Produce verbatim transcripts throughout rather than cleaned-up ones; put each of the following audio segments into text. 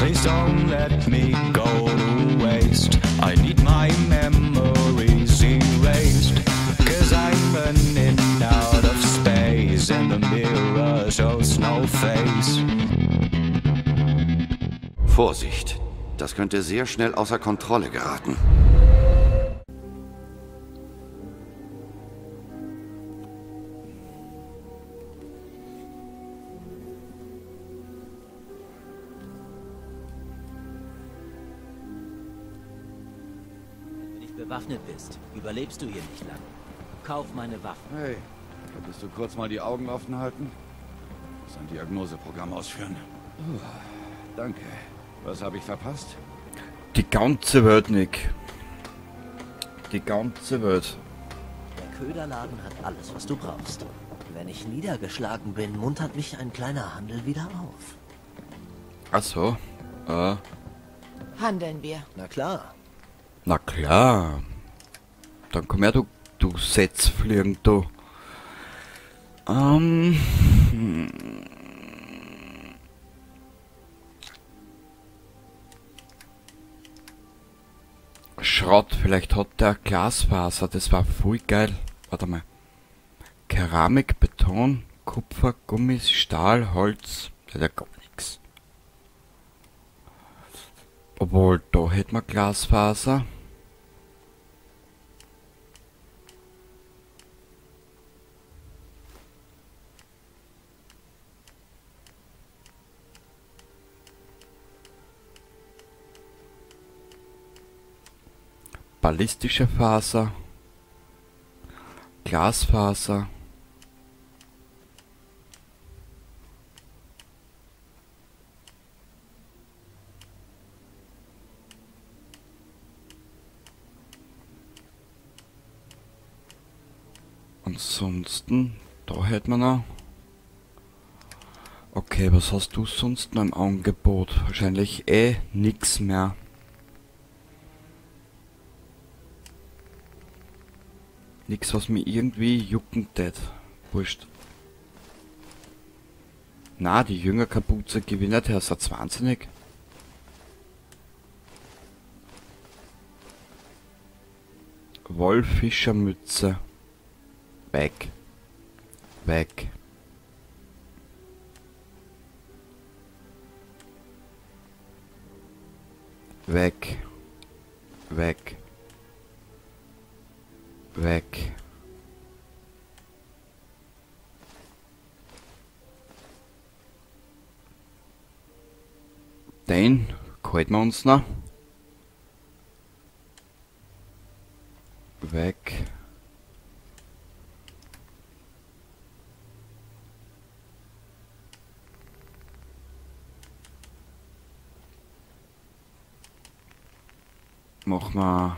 Please don't let me go to waste. I need my memories erased. Cause I'm running out of space and the mirror shows no face. Vorsicht, das könnte sehr schnell außer Kontrolle geraten. Wenn du nicht bewaffnet bist, überlebst du hier nicht lang. Kauf meine Waffen. Hey, könntest du kurz mal die Augen offen halten? Ich muss ein Diagnoseprogramm ausführen. Uh, danke. Was habe ich verpasst? Die ganze Welt, Nick. Die ganze Welt. Der Köderladen hat alles, was du brauchst. Wenn ich niedergeschlagen bin, muntert mich ein kleiner Handel wieder auf. Ach so. Äh. Handeln wir. Na klar. Na klar. Dann komm her, du, du Setzfliegen, du. Ähm. Hm. Schrott, vielleicht hat der Glasfaser, das war voll geil. Warte mal. Keramik, Beton, Kupfer, Gummis, Stahl, Holz. Das hat ja gar nichts. Obwohl, da hätten wir Glasfaser. Ballistische Faser, Glasfaser, ansonsten, da hätten wir noch. Okay, was hast du sonst noch im Angebot? Wahrscheinlich eh nix mehr. Nix, was mir irgendwie jucken tät. Wurscht. Na, die Jüngerkapuze gewinnt, der ist wahnsinnig. Wollfischermütze. Weg. Weg. Weg. Weg. Weg. Den halten wir uns noch. Weg. Machen wir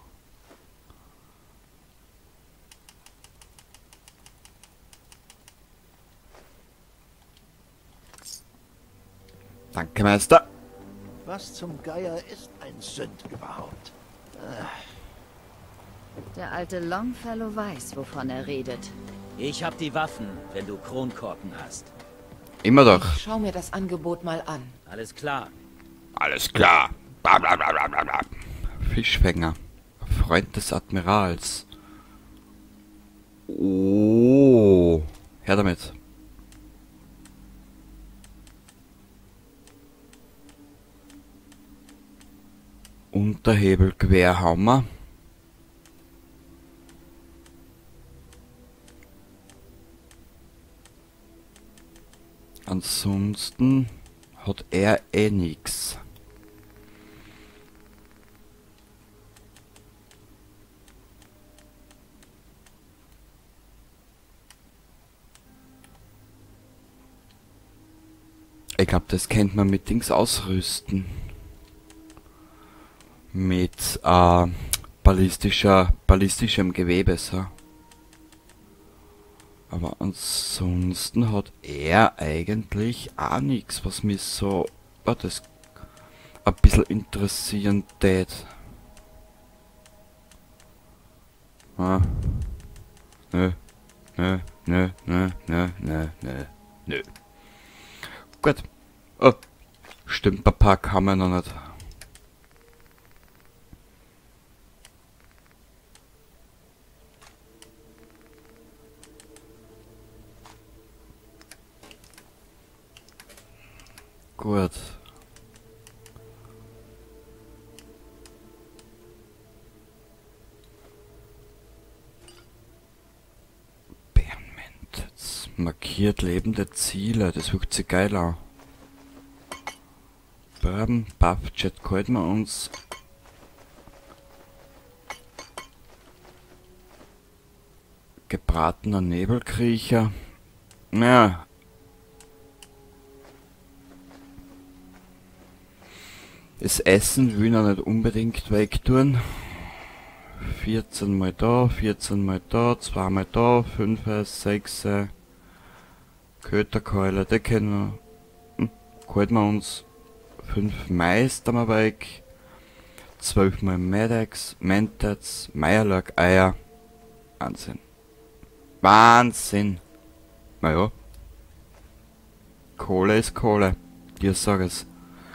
Danke, Meister. Was zum Geier ist ein Sünd überhaupt? Der alte Longfellow weiß, wovon er redet. Ich hab die Waffen, wenn du Kronkorken hast. Immer doch. Schau mir das Angebot mal an. Alles klar. Alles klar. Blablabla. Fischfänger. Freund des Admirals. Oh. Her damit. Unterhebel, Querhammer. Ansonsten hat er eh nix. Ich glaube, das kennt man mit Dings ausrüsten. Mit äh, ballistischer, ballistischem Gewebe, so. Aber ansonsten hat er eigentlich auch nichts, was mich so oh, das ein bisschen interessieren tät. Ah. Nö, nö, nö, nö, nö, nö, nö, nö. Gut. Oh. Stimmt, Papa, kann man noch nicht. Gut. Bärenmentet. Markiert lebende Ziele. Das hört sich geil an. Bourbon, Buffjet, halten wir uns. Gebratener Nebelkriecher. Ja. Das Essen will ich noch nicht unbedingt wegtun. vierzehn mal da, vierzehn mal da, zwei mal da, fünf, sechs. Köterkeule, die kennen wir. Hm, halten wir uns. fünf Mais da mal weg. zwölf mal Medex, Mentats, Meierlack, Eier. Wahnsinn. Wahnsinn. Naja. Kohle ist Kohle. Dir sag es.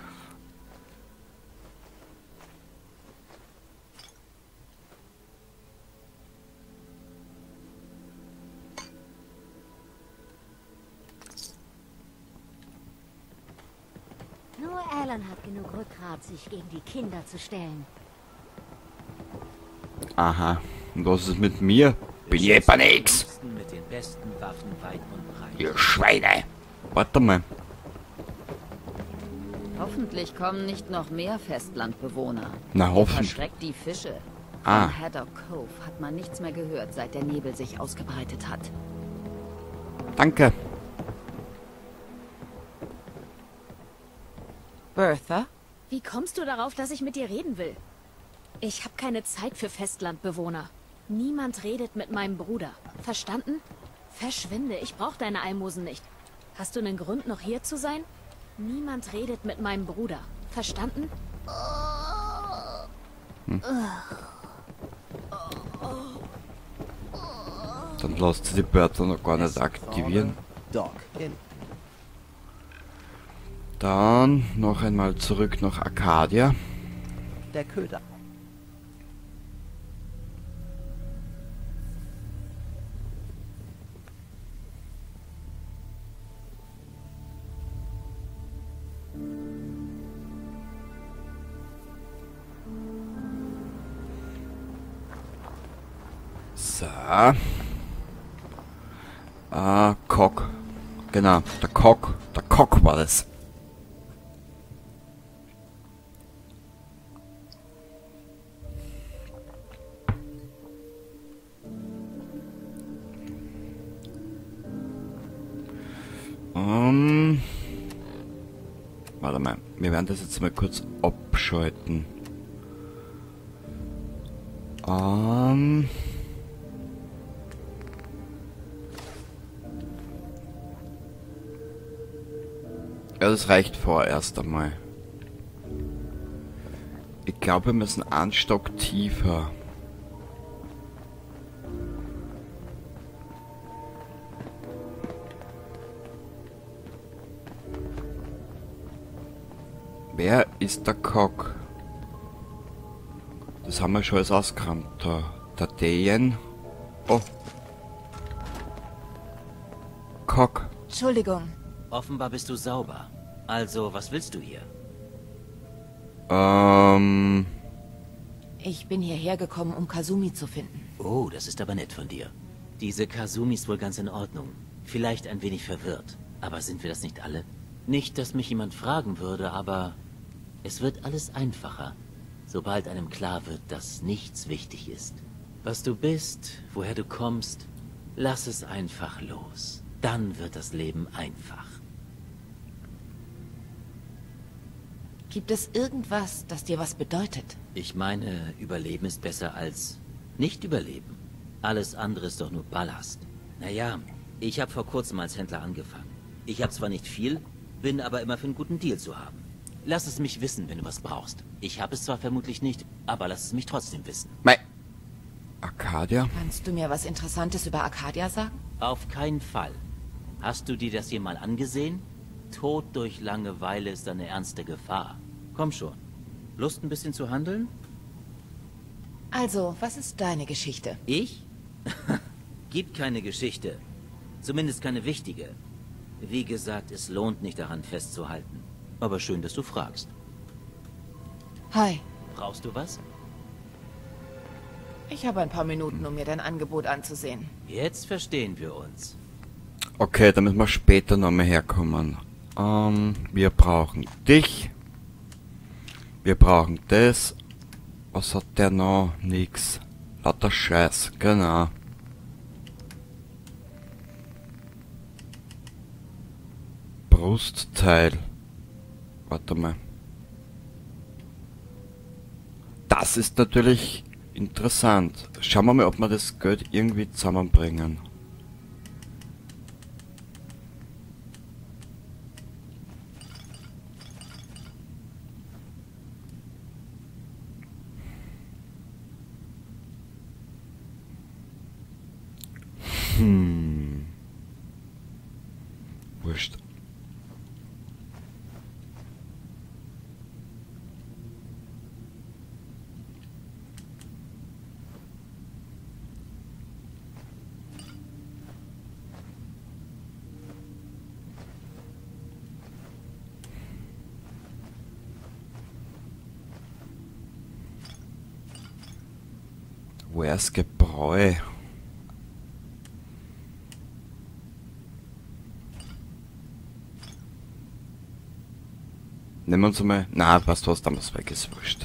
Nur Alan hat genug Rückgrat, sich gegen die Kinder zu stellen. Aha. Und was ist mit mir? Bin ich etwa nix? Mit den besten Waffen weit und breit. Ihr Schweine. Warte mal. Hoffentlich kommen nicht noch mehr Festlandbewohner. Na, hoffentlich. Verschreckt die Fische. Ah. Von Haddock Cove hat man nichts mehr gehört, seit der Nebel sich ausgebreitet hat. Danke. Bertha? Wie kommst du darauf, dass ich mit dir reden will? Ich habe keine Zeit für Festlandbewohner. Niemand redet mit meinem Bruder. Verstanden? Verschwinde, ich brauche deine Almosen nicht. Hast du einen Grund, noch hier zu sein? Niemand redet mit meinem Bruder. Verstanden? Hm. Dann lasst sie die Börter noch gar nicht aktivieren. Doc, in. Dann noch einmal zurück nach Arcadia. Der Köder. So. Ah, Cock. Genau, der Cock. Der Cock war das. Um, warte mal, wir werden das jetzt mal kurz abschalten. Um, ja, das reicht vorerst einmal. Ich glaube, wir müssen einen Stock tiefer. Wer ist der Cock? Das haben wir schon alles ausgerammt. Der, der Dejen. Oh. Cock. Entschuldigung. Offenbar bist du sauber. Also, was willst du hier? Ähm. Ich bin hierher gekommen, um Kasumi zu finden. Oh, das ist aber nett von dir. Diese Kasumi ist wohl ganz in Ordnung. Vielleicht ein wenig verwirrt. Aber sind wir das nicht alle? Nicht, dass mich jemand fragen würde, aber es wird alles einfacher, sobald einem klar wird, dass nichts wichtig ist. Was du bist, woher du kommst, lass es einfach los. Dann wird das Leben einfach. Gibt es irgendwas, das dir was bedeutet? Ich meine, Überleben ist besser als nicht überleben. Alles andere ist doch nur Ballast. Naja, ich habe vor kurzem als Händler angefangen. Ich habe zwar nicht viel, bin aber immer für einen guten Deal zu haben. Lass es mich wissen, wenn du was brauchst. Ich habe es zwar vermutlich nicht, aber lass es mich trotzdem wissen. Mei. Arcadia? Kannst du mir was Interessantes über Arcadia sagen? Auf keinen Fall. Hast du dir das hier mal angesehen? Tod durch Langeweile ist eine ernste Gefahr. Komm schon. Lust, ein bisschen zu handeln? Also, was ist deine Geschichte? Ich? Gibt keine Geschichte. Zumindest keine wichtige. Wie gesagt, es lohnt nicht daran festzuhalten. Aber schön, dass du fragst. Hi. Brauchst du was? Ich habe ein paar Minuten, um mir dein Angebot anzusehen. Jetzt verstehen wir uns. Okay, damit wir später nochmal herkommen. Ähm, wir brauchen dich. Wir brauchen das. Was hat der noch? Nix. Lauter Scheiß, genau. Brustteil. Warte mal. Das ist natürlich interessant. Schauen wir mal, ob wir das Geld irgendwie zusammenbringen. Hm. Wurscht. Where's Gebräu? Nehmen wir uns mal... Na, was du hast, damals weg ist wurscht.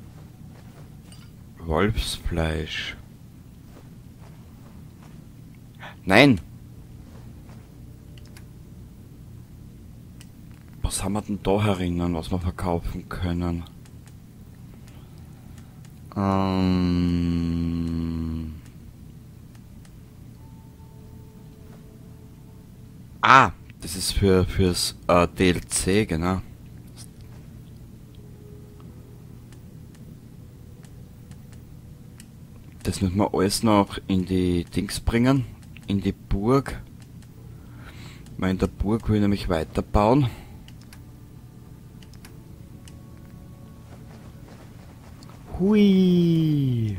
Wolfsfleisch. Nein! Was haben wir denn da herinnen, was wir verkaufen können? Ähm... Ah! Das ist für fürs äh, D L C, genau. Das müssen wir alles noch in die Dings bringen, in die Burg. Weil in der Burg will ich nämlich weiterbauen. Hui!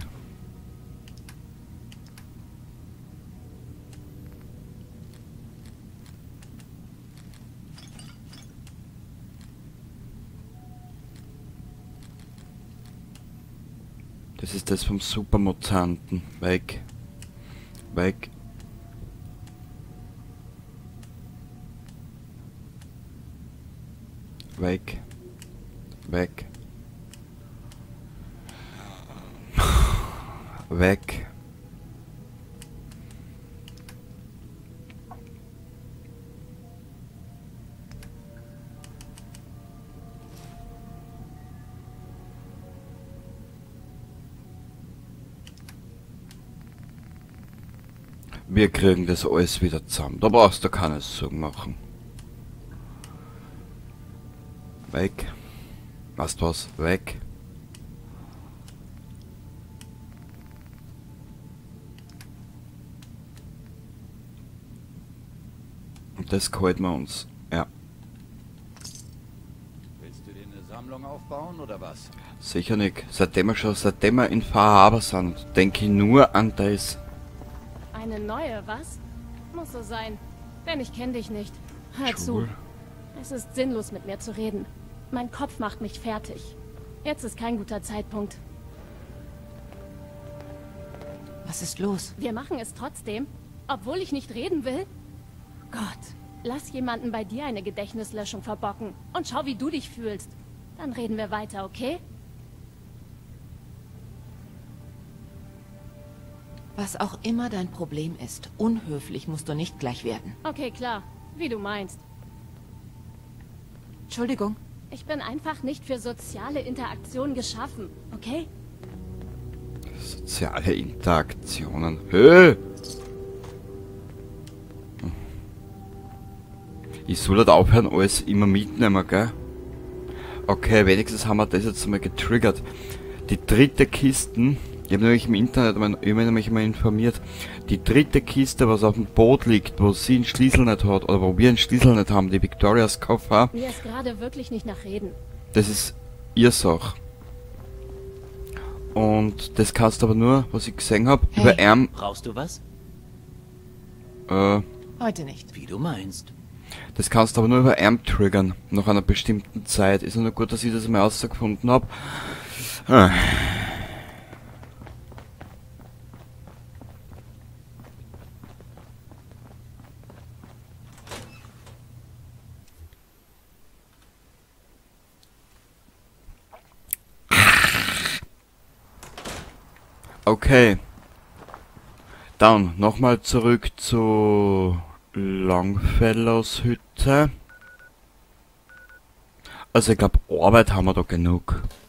Das ist das vom Supermutanten. Weg. Weg. Weg. Weg. Weg. Wir kriegen das alles wieder zusammen. Da brauchst du keine Sorgen machen. Weg. Weißt du was? Weg. Und das gehalten wir uns. Ja. Willst du dir eine Sammlung aufbauen oder was? Sicher nicht. Seitdem wir schon, seitdem wir in Fahrhaber sind, denke ich nur an das. Eine neue, was? Muss so sein. Denn ich kenne dich nicht. Hör zu. Schwul. Es ist sinnlos, mit mir zu reden. Mein Kopf macht mich fertig. Jetzt ist kein guter Zeitpunkt. Was ist los? Wir machen es trotzdem, obwohl ich nicht reden will. Gott. Lass jemanden bei dir eine Gedächtnislöschung verbocken und schau, wie du dich fühlst. Dann reden wir weiter, okay? Was auch immer dein Problem ist, unhöflich musst du nicht gleich werden. Okay, klar. Wie du meinst. Entschuldigung. Ich bin einfach nicht für soziale Interaktion geschaffen, okay? Soziale Interaktionen. Hö! Ich soll halt aufhören, alles immer mitnehmen, gell? Okay, wenigstens haben wir das jetzt mal getriggert. Die dritte Kiste Ich habe nämlich im Internet mein, ich hab mich mal informiert. Die dritte Kiste, was auf dem Boot liegt, wo sie einen Schlüssel nicht hat, oder wo wir einen Schlüssel nicht haben, die Victorias Koffer, Mir ist gerade wirklich nicht nach Reden. das ist ihr Sache. Und das kannst aber nur, was ich gesehen habe, Hey. über Arm, Brauchst du was? äh, Heute nicht. Wie du meinst. das kannst du aber nur über Arm triggern, nach einer bestimmten Zeit. Ist ja nur gut, dass ich das mal rausgefunden habe. Ah. Okay. Dann nochmal zurück zu Longfellows Hütte. Also ich glaube, Arbeit haben wir da genug.